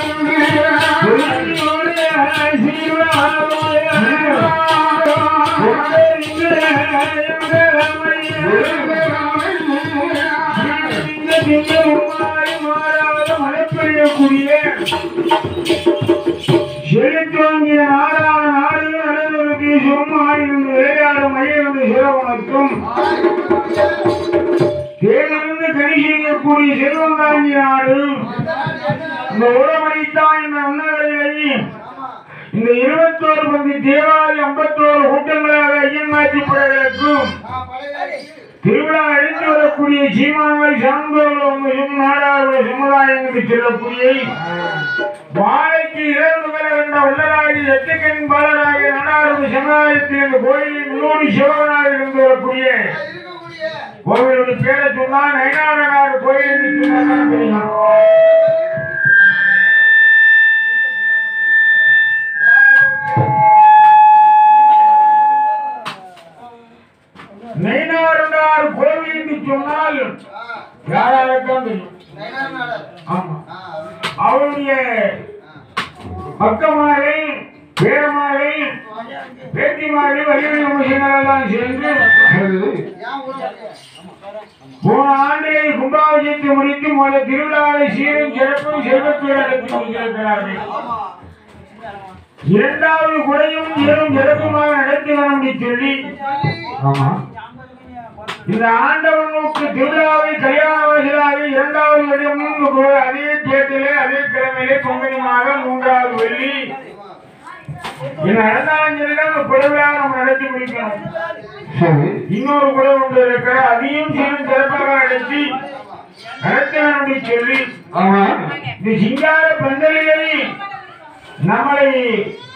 செலுத்தோங்கிய நாடான நாடு அனைவருக்கு சும்மா இருந்து விளையாடும் மையிலிருந்து சிறவனுக்கும் தேனிலிருந்து கனி செய்யக்கூடிய செல்வம் தாங்கிய நாடு இந்த உறவழித்தான் என்ற உன்னதங்களை இந்த 21 பந்தி தேவாலி 51 கூட்டங்களாக ஐயன்மாற்றி படைகளுக்கும் திருவிழா அழிந்து வரக்கூடிய சீமான்கள் சான்றோர்களும் நாடாளுமன்ற சமுதாயங்களுக்கு செல்லக்கூடிய வாழைக்கு இறந்து பெற என்ற உள்ளராகி எட்டுக்கண் பாலராகிய நாடாளுமன்ற சமுதாயத்தில் இந்த கோயிலின் முன்னோடி சிவகனாக இருந்து வரக்கூடிய கோவிலுடைய பேரை சொன்னால் நயனாரனார் கோயில் என்று சொன்னால் தெரியும். நயனாரனார் கோவில் என்று சொன்னால் யாராருக்கும் தெரியும். அவருடைய பக்கமாரை பேரமாரை பேத்திமாரை வலிமை அமைச்சர்களெல்லாம் சேர்ந்து போன ஆண்டிலே கும்பாபிஷேகத்தை முடித்து முதல் திருவிழாவை சீரும் சிறப்பும் செல்வத்துடன் நடத்தி முடித்திருக்கிறார்கள். இரண்டாவது குறையும் சீரும் சிறப்புமாக நடத்தி வர சொல்லி இந்த ஆண்டவனுக்கு திருவிழாவை கல்யாண வாசலாக இரண்டாவது இடம் அதே தேர்தலே அதே கிழமையிலே பொங்கலிமாக 3வது வெள்ளி நடந்தாலும் குறைவாக நம்ம நடத்தி முடிக்கணும். இன்னொரு குறை ஒன்று இருக்கிற அதையும் சீரும் சிறப்பாக நடத்தி நடத்த சொல்லி இந்த சிங்கார பந்தலிலே நம்மளை